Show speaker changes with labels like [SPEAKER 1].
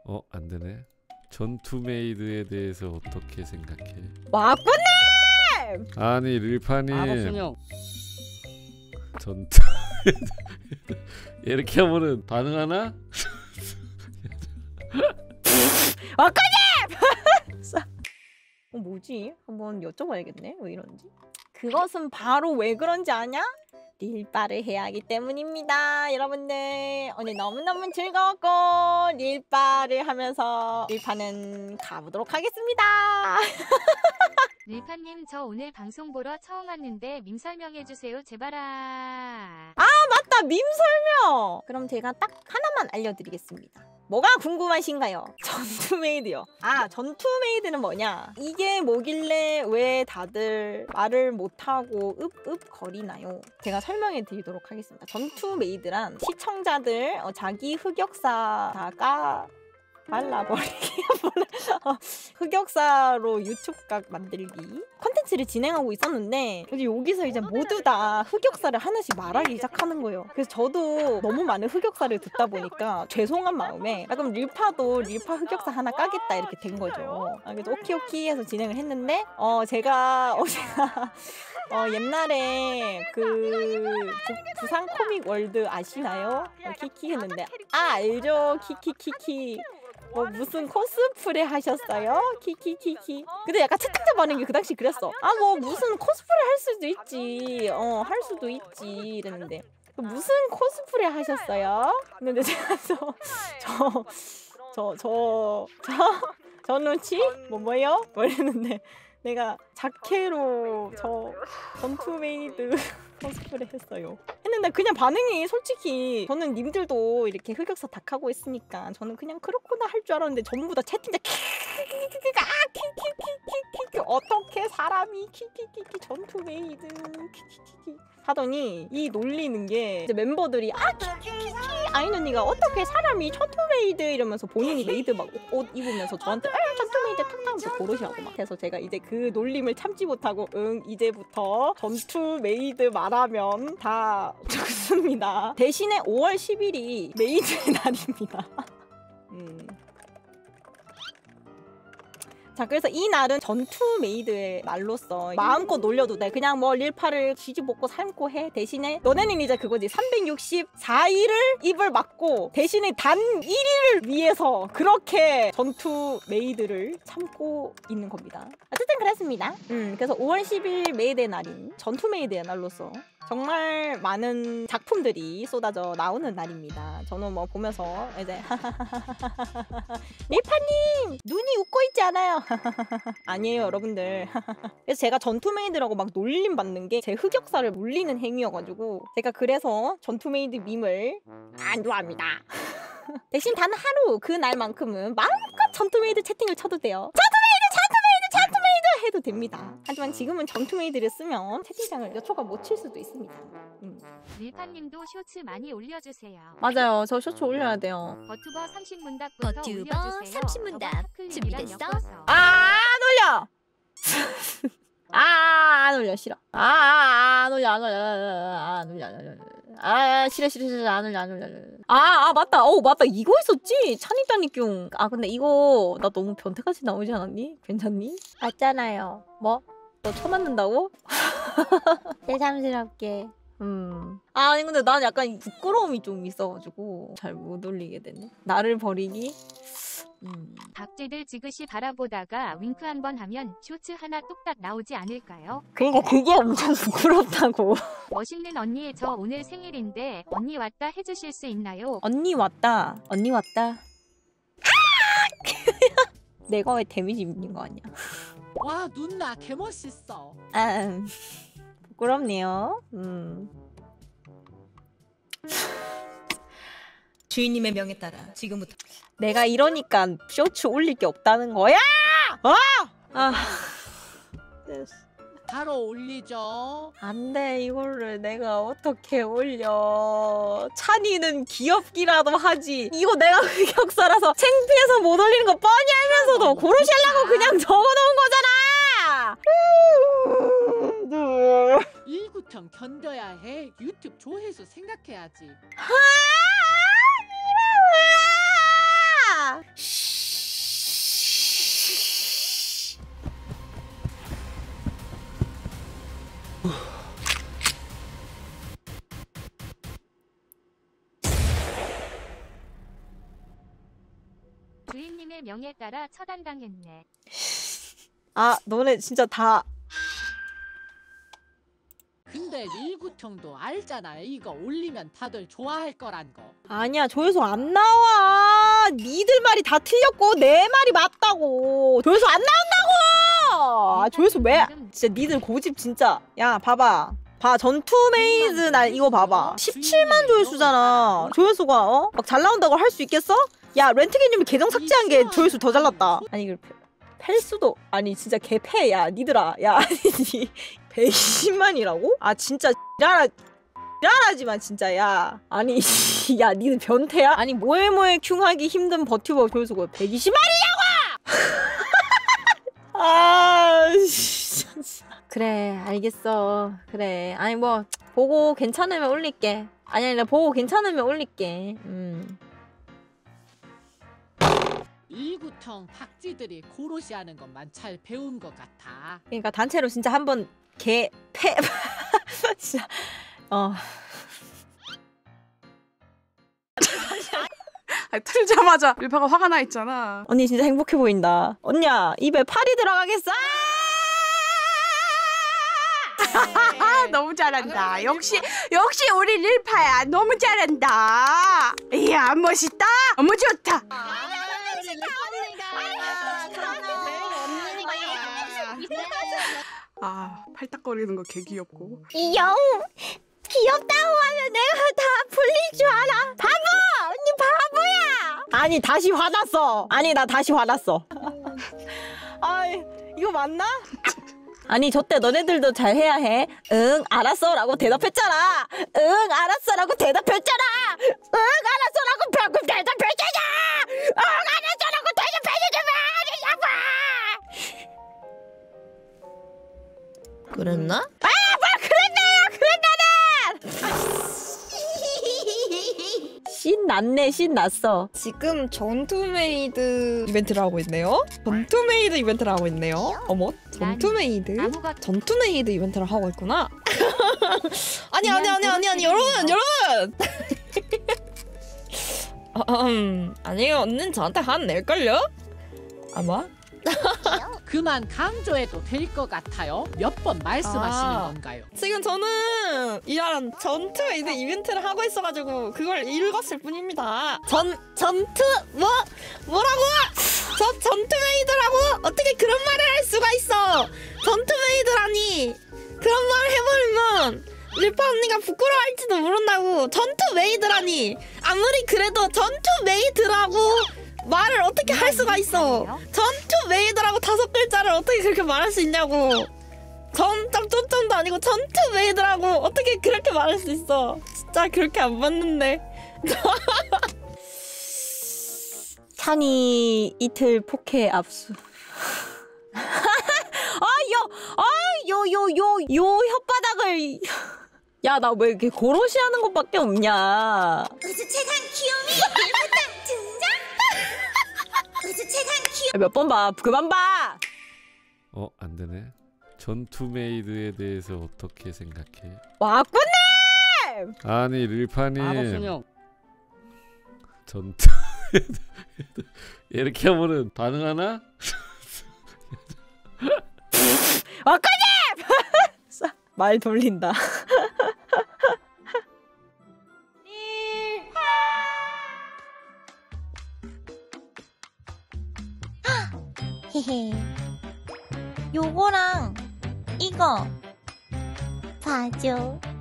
[SPEAKER 1] 안 되네. 전투 메이드에 대해서 어떻게 생각해?
[SPEAKER 2] 와꾸님!
[SPEAKER 1] 아니 릴파님.
[SPEAKER 3] 알았어요.
[SPEAKER 1] 전투 이렇게 하면은 반응하나?
[SPEAKER 2] 와꾸님! 뭐지? 한번 여쭤봐야겠네. 왜 이런지. 그것은 바로 왜 그런지 아냐? 릴바를 해야 하기 때문입니다. 여러분들 오늘 너무너무 즐거웠고 릴바를 하면서 릴파는 가보도록 하겠습니다.
[SPEAKER 4] 릴파님 저 오늘 방송 보러 처음 왔는데 밈 설명해주세요 제발아.
[SPEAKER 2] 맞다! 밈 설명! 그럼 제가 딱 하나만 알려드리겠습니다. 뭐가 궁금하신가요? 전투 메이드요. 전투 메이드는 뭐냐? 이게 뭐길래 왜 다들 말을 못하고 읍읍 거리나요? 제가 설명해 드리도록 하겠습니다. 전투 메이드란 시청자들 자기 흑역사가 발라버리기 흑역사로 유튜브각 만들기 컨텐츠를 진행하고 있었는데 이제 여기서 이제 모두 다 흑역사를 하나씩 말하기 시작하는 거예요. 그래서 저도 너무 많은 흑역사를 듣다 보니까 죄송한 마음에 그럼 릴파도 릴파 흑역사 하나 까겠다 이렇게 된 거죠. 그래서 오키 해서 진행을 했는데 제가 옛날에 그 부산 코믹 월드 아시나요? 키키 했는데 알죠? 키키키키 무슨 코스프레 하셨어요? 키키키키. 근데 약간 채팅창 반응이 그 당시 그랬어. 무슨 코스프레 할 수도 있지. 할 수도 있지 이랬는데 무슨 코스프레 하셨어요? 근데 제가 저는 뭐예요? 이랬는데 내가 자케로 전투 메이드 코스프레 했어요. 했는데 그냥 반응이 솔직히 저는 님들도 이렇게 흑역사 닥하고 있으니까 저는 그냥 그렇구나 할 줄 알았는데 전부 다 채팅창 어떻게 사람이 전투 메이드 하더니 이 놀리는 게 이제 멤버들이 아인 언니가 어떻게 사람이 전투 메이드 이러면서 본인이 메이드 막 옷 입으면서 저한테 전투 메이드 탕탕하면서 고르시라고 막 해서 제가 이제 그 놀림을 참지 못하고 이제부터 전투 메이드 말하면 다 죽습니다. 대신에 5월 10일이 메이드의 날입니다. 자, 그래서 이 날은 전투 메이드의 날로서 마음껏 놀려도 돼. 그냥 뭐 릴파를 뒤집어먹고 삶고 해. 대신에 너네는 이제 그거지. 364일을 입을 막고 대신에 단 1일을 위해서 그렇게 전투 메이드를 참고 있는 겁니다. 어쨌든 그랬습니다. 그래서 5월 10일 메이드의 날인 전투 메이드의 날로서 정말 많은 작품들이 쏟아져 나오는 날입니다. 저는 뭐 보면서 이제 릴파님 눈이 웃고 있지 않아요? 아니에요 여러분들. 그래서 제가 전투 메이드라고 막 놀림 받는 게 제 흑역사를 물리는 행위여가지고 제가 그래서 전투 메이드 밈을 안 좋아합니다. 대신 단 하루 그 날만큼은 마음껏 전투 메이드 채팅을 쳐도 돼요. 전투 메이드 해도 됩니다. 하지만 지금은 전투 메이드를 쓰면 채팅창을 몇 초가 못 칠 수도 있습니다.
[SPEAKER 4] 릴파님도 쇼츠 많이 올려주세요.
[SPEAKER 2] 맞아요. 저 쇼츠 올려야 돼요.
[SPEAKER 4] 버튜버 30문답부터
[SPEAKER 5] 버튜버
[SPEAKER 4] 올려주세요.
[SPEAKER 5] 30문답 준비됐어?
[SPEAKER 2] 안 올려! 안 올려 싫어. 안 올려 싫어 안 올려. 맞다. 맞다. 이거 있었지. 찬이따니뀨. 근데 이거 나 너무 변태같이 나오지 않았니? 괜찮니? 맞잖아요. 뭐? 너 처맞는다고? 새삼스럽게. 아니 근데 난 약간 부끄러움이 좀 있어가지고 잘 못 올리게 되네. 나를 버리기?
[SPEAKER 4] 박제들 지그시 바라보다가 윙크 한번 하면 쇼츠 하나 뚝딱 나오지 않을까요?
[SPEAKER 2] 그러니까 그게 엄청 부끄럽다고.
[SPEAKER 4] 멋있는 언니 저 오늘 생일인데 언니 왔다 해주실 수 있나요?
[SPEAKER 2] 언니 왔다. 내가 왜 데미지 입는 거 아니야?
[SPEAKER 3] 와 누나 개멋있어.
[SPEAKER 2] 부끄럽네요.
[SPEAKER 5] 주인님의 명에 따라 지금부터
[SPEAKER 2] 내가 이러니까 쇼츠 올릴 게 없다는 거야!
[SPEAKER 3] 바로 올리죠.
[SPEAKER 2] 안 돼, 이거를 내가 어떻게 올려. 찬이는 귀엽기라도 하지. 이거 내가 흑역사라서 창피해서 못 올리는 거 뻔히 알면서도 고르시려고 그냥 적어놓은 거잖아!
[SPEAKER 3] 일구평 견뎌야 해. 유튜브 조회수 생각해야지.
[SPEAKER 2] 아!
[SPEAKER 4] 주인님의 명에 따라 처단당했네.
[SPEAKER 2] 아 너네 진짜 다
[SPEAKER 3] 근데 릴구통도 알잖아. 이거 올리면 다들 좋아할 거란 거.
[SPEAKER 2] 아니야 조회수 안 나와. 니들 말이 다 틀렸고 내 말이 맞다고. 조회수 안 나온다고. 아 조회수 왜? 진짜 니들 고집 진짜. 야 봐봐. 봐 전투 메이드 나 이거 봐봐. 17만 조회수잖아. 조회수가 막 잘 나온다고 할 수 있겠어? 야 렌트게님이 계정 삭제한 게 조회수 더 잘 났다. 아니 이걸 펠수도 아니 진짜 개패야 니들아. 야 아니 120만이라고? 아 진짜 지랄하지만 진짜 야 아니 야 니들 변태야? 아니 뭐해 큐하기 힘든 버튜버 조회수가 120만이냐고! 아 진짜 그래 알겠어. 그래 아니 뭐 보고 괜찮으면 올릴게. 아니 보고 괜찮으면 올릴게.
[SPEAKER 3] 릴구통 박쥐들이 고로시 하는 것만 잘 배운 것 같아.
[SPEAKER 2] 그러니까 단체로 진짜 한번 개패 진짜
[SPEAKER 6] 아니, 틀자마자 릴파가 화가 나 있잖아.
[SPEAKER 2] 언니 진짜 행복해 보인다. 언니야 입에 팔이 들어가겠어?
[SPEAKER 6] 너무 잘한다. 역시 우리 릴파야. 너무 잘한다. 이야 멋있다. 너무 좋다. 아 팔딱거리는 거 개 귀엽고.
[SPEAKER 2] 이영 귀엽다고 하면 내가 다 풀릴 줄 알아. 바보! 언니 바보야! 아니 다시 화났어. 아니 나 다시 화났어. 아 이거 맞나? 아니 저때 너네들도 잘 해야 해. 응 알았어 라고 대답했잖아. 응 알았어 라고 대답했잖아. 응 알았어 라고 방금 대답했잖아. 응 알았어 라고 대답했잖아.
[SPEAKER 5] 그랬나?
[SPEAKER 2] 아, 뭐 그랬나요? 신났네, 신났어.
[SPEAKER 5] 지금 전투메이드 이벤트를 하고 있네요. 전투메이드 이벤트를 하고 있네요. 어머, 전투메이드?
[SPEAKER 4] 아무것도
[SPEAKER 5] 전투메이드 이벤트를 하고 있구나. 아니 여러분. 아니요, 언니는 저한테 한 낼걸요? 아마?
[SPEAKER 3] 그만 강조해도 될 것 같아요. 몇 번 말씀하시는 건가요?
[SPEAKER 5] 지금 저는 이런 전투메이드 이벤트를 하고 있어가지고 그걸 읽었을 뿐입니다. 뭐라고? 저 전투메이드라고? 어떻게 그런 말을 할 수가 있어? 전투메이드라니 그런 말을 해버리면 릴파 언니가 부끄러워할지도 모른다고. 전투메이드라니 아무리 그래도 전투메이드라고 말을 어떻게 할 수가 있어? 전투메이드라고 5글자를 어떻게 그렇게 말할 수 있냐고. 점점점점도 아니고 전투메이드라고 어떻게 그렇게 말할 수 있어? 진짜 그렇게 안 맞는데.
[SPEAKER 2] 찬이 이틀 포케 압수. 요 혓바닥을. 야, 나 왜 이렇게 고로시 하는 것밖에 없냐.
[SPEAKER 7] 우주 최강 귀요미 일부터 등장. 우주 최강 귀요미.
[SPEAKER 2] 몇 번 봐. 그만 봐.
[SPEAKER 1] 안 되네. 전투 메이드에 대해서 어떻게 생각해?
[SPEAKER 2] 와꾸님!
[SPEAKER 1] 아니 릴파님.
[SPEAKER 8] 마법소녀.
[SPEAKER 1] 전투 이렇게 하면은 반응하나?
[SPEAKER 2] 와꾸님! 말 돌린다.
[SPEAKER 7] 헤헤. 요거랑 이거 봐줘.